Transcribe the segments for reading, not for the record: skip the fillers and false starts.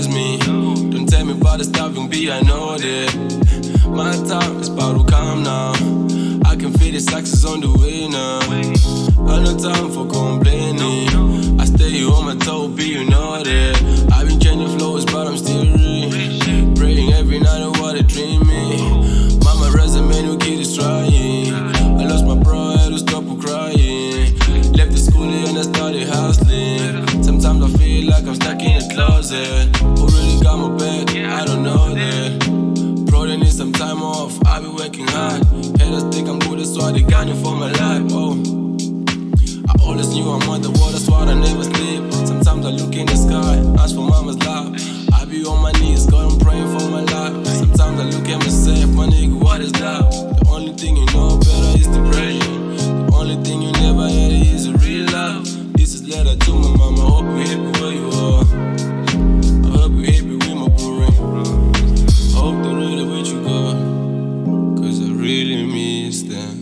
chase me. Don't tell me about the stuff young B, I know that. My time is about to come now. I can feel the success on the way now. I no time for complaining. I stay on my toe, B, you know that. I've been changing flows, but I'm still real. Praying every night of what I dream me. Mama resume, no kid is trying. I lost my bro, I had to stop crying. Left the school and I started hustling. Sometimes I feel like I'm stuck in a closet. Who really got my back? I don't know that. Probably need some time off, I've been working hard. Haters think I'm good, that's why they got me for my life. Oh, I always knew I'm on the wall, that's why I never sleep. Sometimes I look in the sky, ask for mama's love. I be on my knees, God, I'm praying for my life. Sometimes I look at myself, my nigga, what is love? The only thing you know better is depression. The only thing you never had is a real love. This is letter to my mama, hope you happy where you are. I hope you happy with my boring. I hope they're really with you, God, cause I really miss them.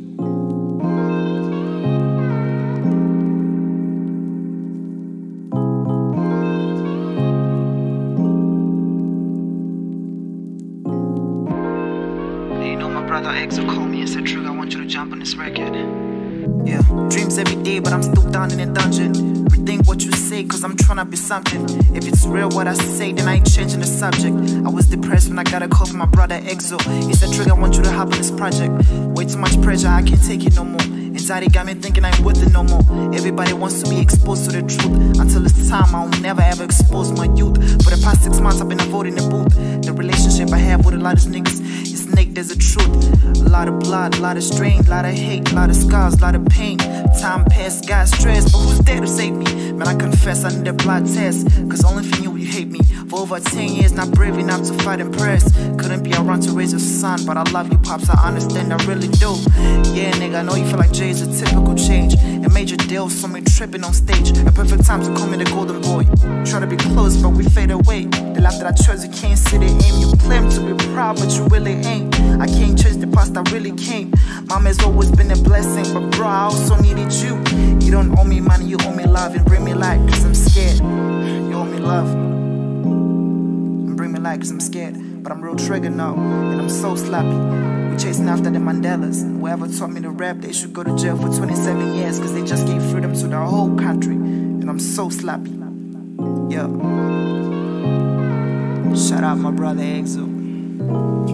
You know, my brother Eckzo called me and said, Trigger, I want you to jump on this record. Yeah, dreams every day, but I'm still down in a dungeon. Rethink what you say, cause I'm tryna be something. If it's real what I say, then I ain't changing the subject. I was depressed when I got a call from my brother Eckzo. He said, Trigger, I want you to hop on this project. Way too much pressure, I can't take it no more. Anxiety got me thinking I ain't worth it no more. Everybody wants to be exposed to the truth. Until it's time, I'll never ever expose my youth. For the past 6 months, I've been avoiding the booth. The relationship I have with a lot of niggas is naked, there's a truth. A lot of blood, a lot of strain, a lot of hate, a lot of scars, a lot of pain. Time passed, got stressed, but who's there to save me? Man, I confess I need a blood test, cause only for you hate me. For over 10 years, not brave enough to fight and press. Couldn't be around to raise your son, but I love you, pops, I understand, I really do. Yeah, nigga, I know you feel like Jay's a typical change. A major deal, saw me tripping on stage. A perfect time to call me the golden boy. Try to be close, but we fade away. The life that I chose, you can't see the aim. You claim to be proud, but you really ain't. I can't change the past, I really can't. Mama's always been a blessing, but bro, I also needed you. You don't owe me money, you owe me love. And bring me light, cause I'm scared. You owe me love. And bring me light, cause I'm scared. But I'm real triggered now, and I'm so sloppy. We chasing after the Mandelas. Whoever taught me to rap, they should go to jail for 27 years, cause they just gave freedom to the whole country. And I'm so sloppy. Yeah. Shout out my brother Eckzo.